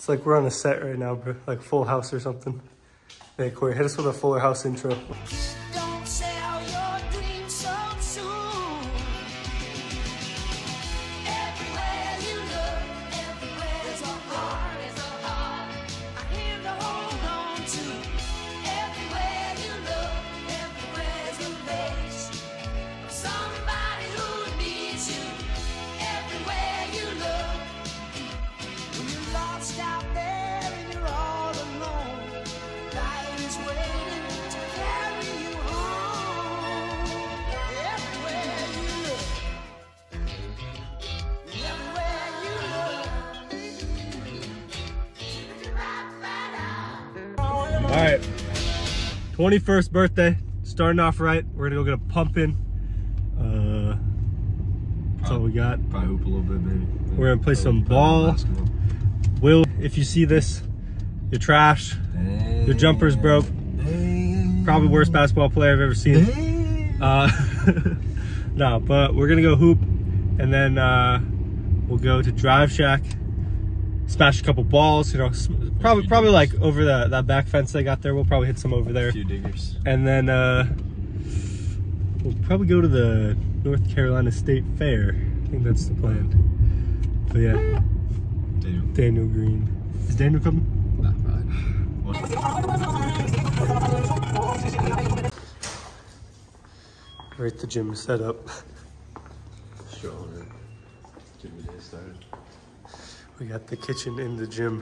It's like we're on a set right now, bro. Like Full House or something. Hey, Corey, hit us with a Fuller House intro. Don't sell your dreams so soon. Everywhere you look, everywhere's a heart, a hand to hold on to. Everywhere you look, everywhere's a face of somebody who needs you. Everywhere you look, when you're lost out there and you're all alone, life is waiting to carry you home. Everywhere you look, everywhere you look. All right, 21st birthday, starting off right. We're gonna go get a pump in. That's all we got. Probably hoop a little bit, maybe. We're gonna play some ball. Basketball. Will, if you see this, you're trash. Your jumper's broke. Probably worst basketball player I've ever seen. No, but we're gonna go hoop, and then we'll go to Drive Shack, smash a couple balls. You know, probably like over that back fence they got there. We'll probably hit some over there. A few diggers. And then we'll probably go to the North Carolina State Fair. I think that's the plan. But yeah, Daniel Green. Is Daniel coming? Nah, probably. Right, the gym is set up. Strong, man. Jimmy Day started. We got the kitchen in the gym.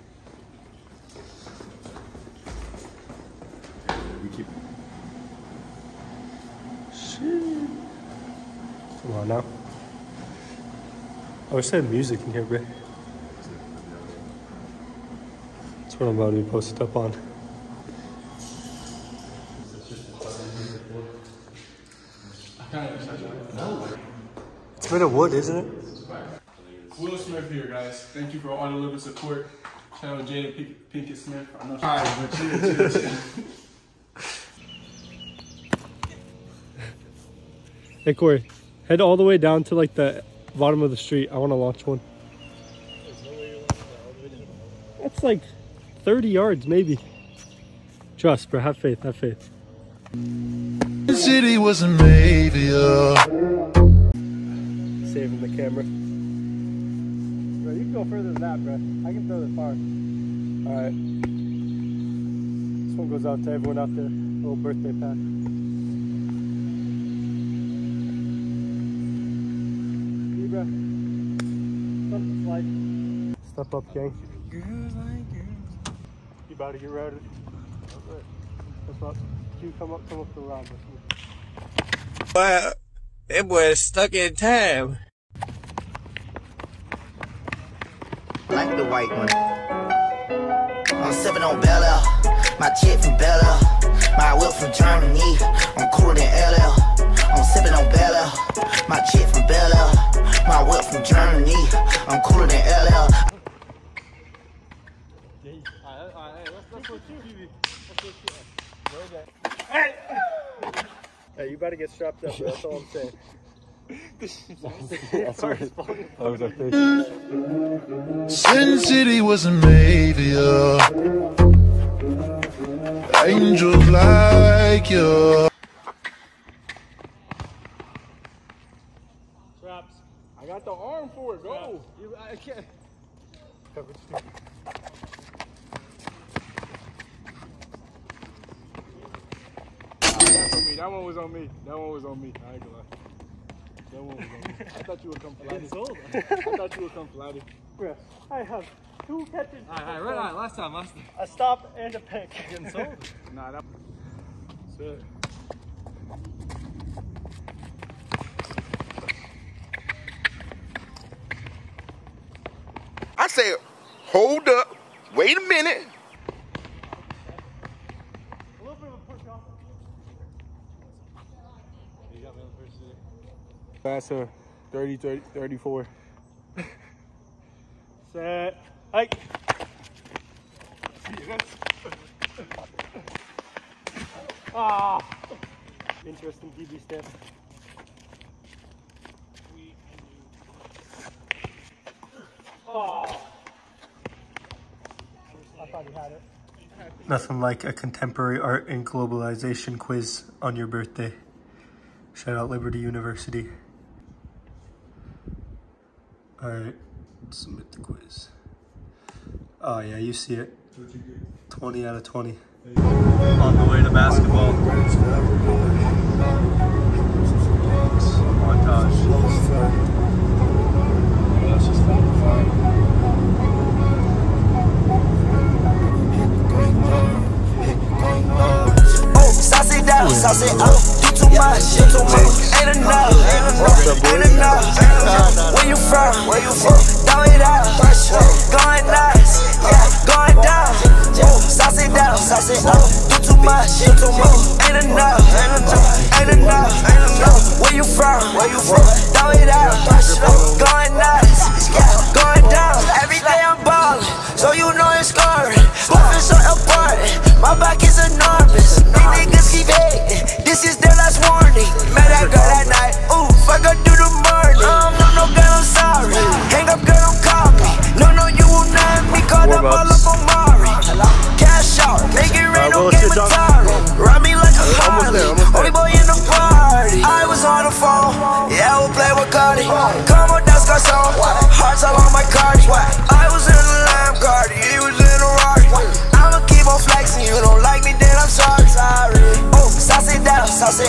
We keep. Shit. Come on now. I wish I had music in here, bro. That's what I'm about to be posted up on. It's made of wood, isn't it? Will Smith here, guys. Thank you for all the little support. Shout out Jada Pinkett Smith. I know. All right, but chill. Hey, Corey, head all the way down to like the bottom of the street. I want to launch one. That's like 30 yards, maybe. Trust, bro. Have faith. Have faith. The city wasn't made for you. Saving the camera. Bro, you can go further than that, bro. I can throw this far. All right. This one goes out to everyone out there. Little birthday pack. See, bro. Something like. Step up, gang. You about to get routed? That's what. You come up the round. Well, it was stuck in time. Like the white one. I'm sipping on Bel Air. My chick from Bel Air. My whip from Germany. I'm cooler than LL. I'm sipping on Bel Air. My chick from Bel Air. My whip from Germany. I'm cooler than LL. Hey, you better get strapped up, bro. That's all I'm saying. Sin City wasn't made for you. Angels like you. Traps. I got the arm for it. Go. I can't. That one was on me. That one was on me. I ain't gonna lie. That one was on me. I thought you would come flatty. I thought you would come flatty. Bro, I have 2 catches. Alright, last time. A stop and a pick. Getting sold. Nah, that's it. I said, hold up, wait a minute. A little bit of a push off. That's a 30, 34. Set. Hike. Ah. Interesting DB step. Oh. Nothing like a contemporary art and globalization quiz on your birthday. Shout out Liberty University. Alright, submit the quiz. Oh yeah, you see it. 20 out of 20. On the way to basketball. Montage. Sauce it up, do too much, ain't enough, ain't enough. Where you from? Throw it out, going nuts, yeah, going down. Sauce it up, do too much, ain't enough, ain't enough. Where you from? Throw it out, going nuts, yeah, going down. Every day I'm ballin', so you know it's scoring. Moving so important, my back is enormous. These niggas keep hating, this is their last warning. Met that girl that night, ooh, fuck her through the morning. No, girl, I'm sorry. Hang up, girl, don't call me. No, you will not be caught up all up on Mari. Cash out, make it rain, don't get my time. Ride me like a Harley, only boy in the party. I was on the phone, yeah, I would play with Cardi. Come on, that's got some hearts all on my Cardi. I was in the Lamb Cardi, he was in a Rari. I'ma keep on flexing, you don't like me, then I'm sorry. Oh, sauce it up,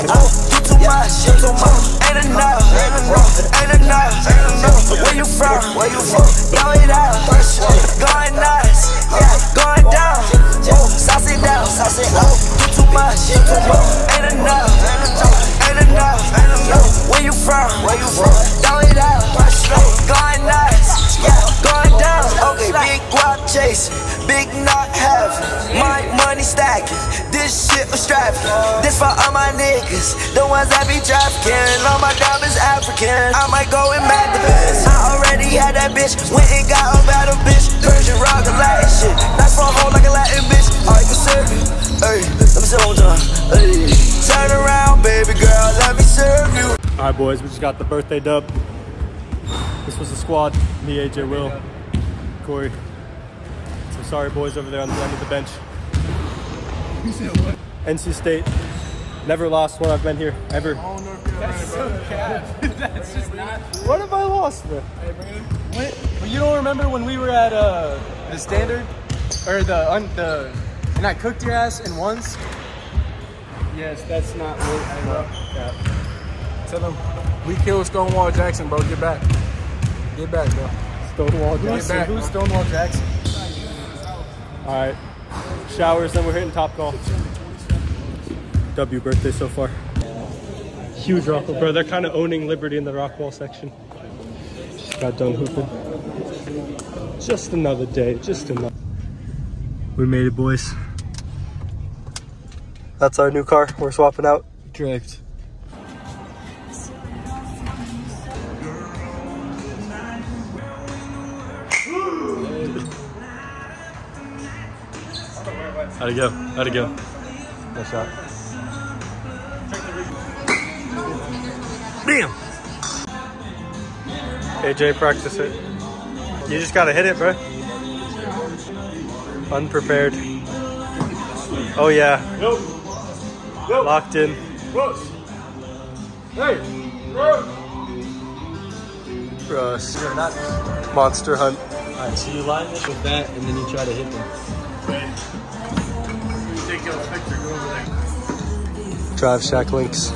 do too much, ain't enough, ain't enough. Where you from? Throw it out, going nuts, yeah, going down. Oh, sauce it up, do too much, ain't enough, ain't enough. Where you from? Throw it out, going nuts, yeah, going down. Okay, big guap chasing, big not having, my money stacking. This shit was strapping. This for all my niggas, the ones that be trafficking. All my diamonds African. I might go and mad the best. I already had that bitch, went and got a battle bitch. Persian rock and Latin shit. That's for a hoe like a Latin bitch. I can serve you. Hey, let me say one time. Hey, turn around, baby girl, let me serve you. All right, boys, we just got the birthday dub. This was the squad. Me, AJ, Will, Corey. So sorry, boys, over there on the end of the bench. NC State, never lost when I've been here, ever. That's so cap. That's just not. What have I lost, bro? Hey, Brandon. What? You don't remember when we were at the Standard? Or and I cooked your ass in ones? Yes, that's not what I know. Tell them, we killed Stonewall Jackson, bro. Get back. Get back, bro. Stonewall Jackson. Get back. Who's Stonewall Jackson? All right. Showers, then we're hitting top golf. W birthday so far. Huge Rockwall, bro. They're kind of owning Liberty in the Rockwall section. Just got done hooping. Just another day, just another. We made it, boys. That's our new car. We're swapping out. Correct. How'd it go? How'd it go? Nice shot. Bam! AJ, practice it. You just gotta hit it, bro. Unprepared. Oh yeah. Locked in. Hey! Russ. Monster Hunt. Alright, so you line this with that and then you try to hit them. Drive Shack links.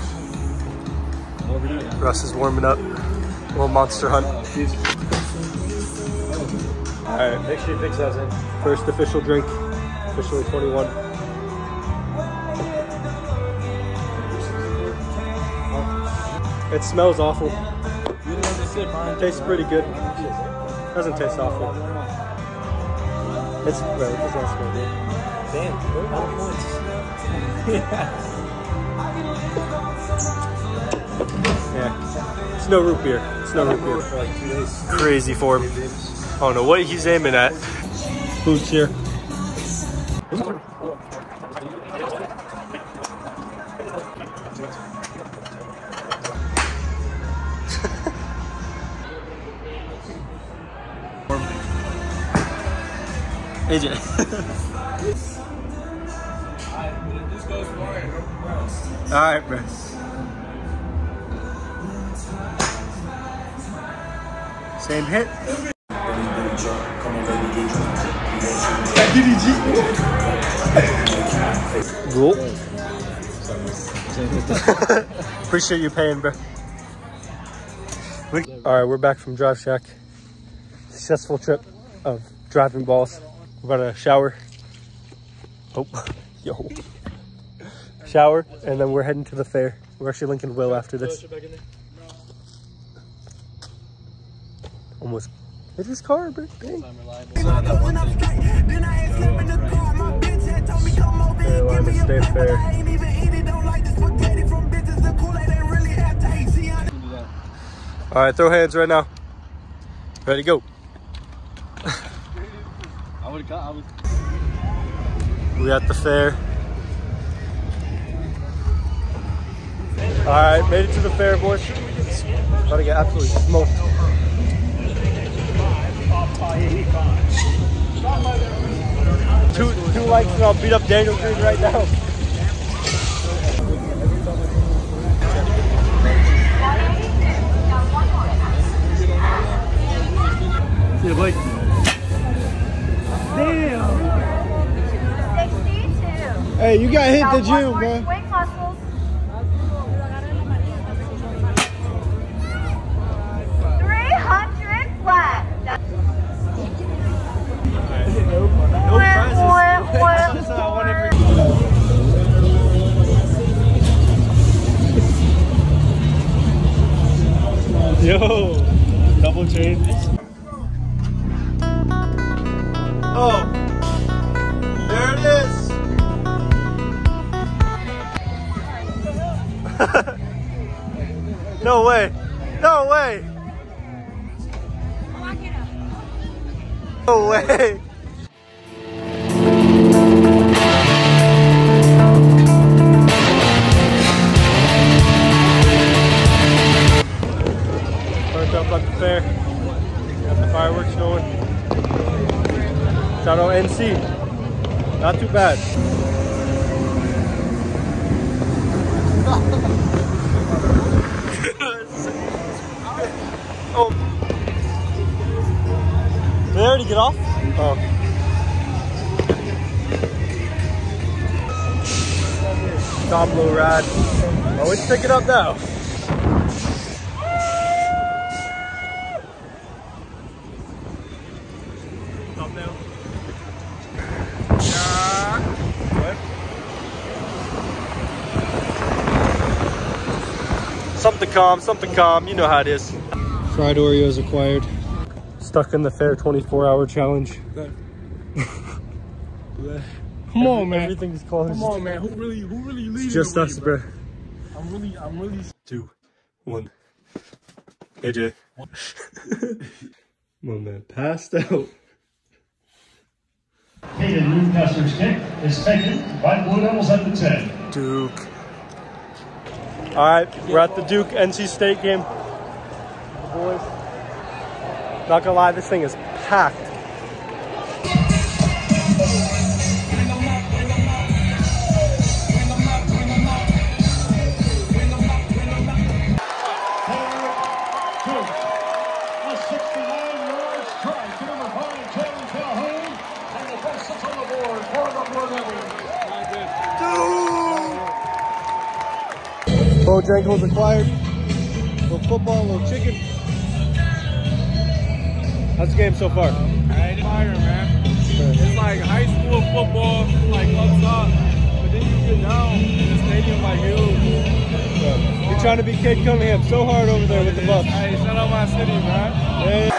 Russ is warming up. Little Monster Hunt. Alright. Make sure you fix those in. First official drink. Officially 21. It smells awful. It tastes pretty good. Doesn't taste awful. It's right, it doesn't smell good. Damn, all points. Yeah. It's no root beer. It's no root beer. For like 2 days. Crazy form. I don't know what he's aiming at. Boots here. AJ. All right, bro. Same hit. Cool. Appreciate you paying, bro. All right, we're back from Drive Shack. Successful trip of driving balls. We're about to shower. Oh, yo. Shower, and then we're heading to the fair. We're actually linking Will after this. Almost hit his car, bro. Dang. Carolina State Fair. All right, throw hands right now. Ready, go. We at the fair. All right, made it to the fair, boys. About to get absolutely smoked. Two likes and I'll beat up Daniel Green right now. Yeah, Blake. Damn. 62. Hey, you got hit the gym, bro. Quick muscles. 300 flat. No prizes. Yo, double chain. Oh, there it is. No way. No way. No way. Parked up at the fair. Got the fireworks going. Shout out NC. Not too bad. Oh. Did they already get off? Oh. Top low ride. Oh, it's picking up now. Top down. What? Something calm. You know how it is. Fried Oreos acquired. Stuck in the fair 24-hour challenge. Come on, man. Everything's closed. Come on, man. Who really leading? It's just us, bro. I'm really. 2, 1. AJ. My man passed out. Hayden Newcastle's kick is taken by Blue Devils at the 10. Duke. All right, we're at the Duke NC State game. Boys, not gonna lie, this thing is packed. Bojangles acquired. A little football, a little chicken. How's the game so far? It's fire, man. It's like high school football, like up top, but then you get down in the stadium like huge. You're trying to be Kid Cunningham so hard over there with the Bucks. Hey, shout out my city, man. Yeah.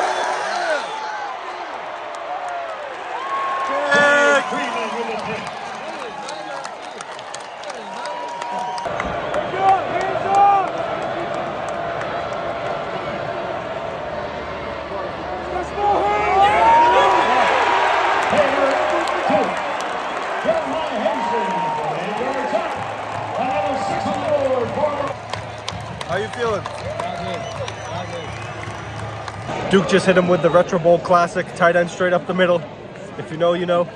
How you feeling? Duke just hit him with the Retro Bowl Classic, tight end straight up the middle. If you know, you know.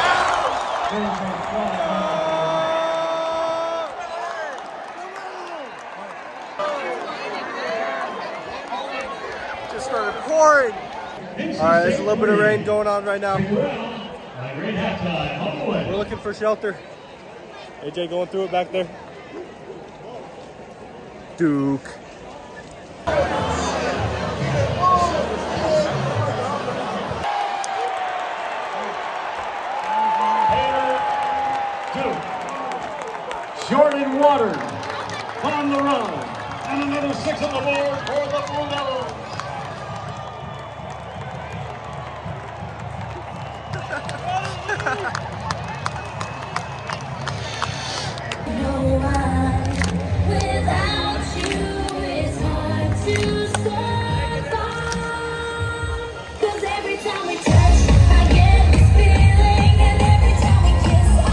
Just started pouring. All right, there's a little bit of rain going on right now. We're looking for shelter. AJ going through it back there. Duke. Jordan Waters on the run. And another 6 on the board for the Blue Devils. Without you, it's hard to survive. 'Cause every time we touch, I get this feeling, and every time we kiss, I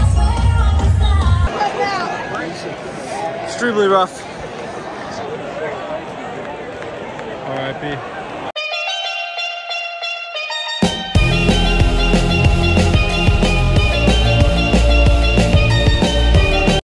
swear I'm Extremely rough. R.I.P.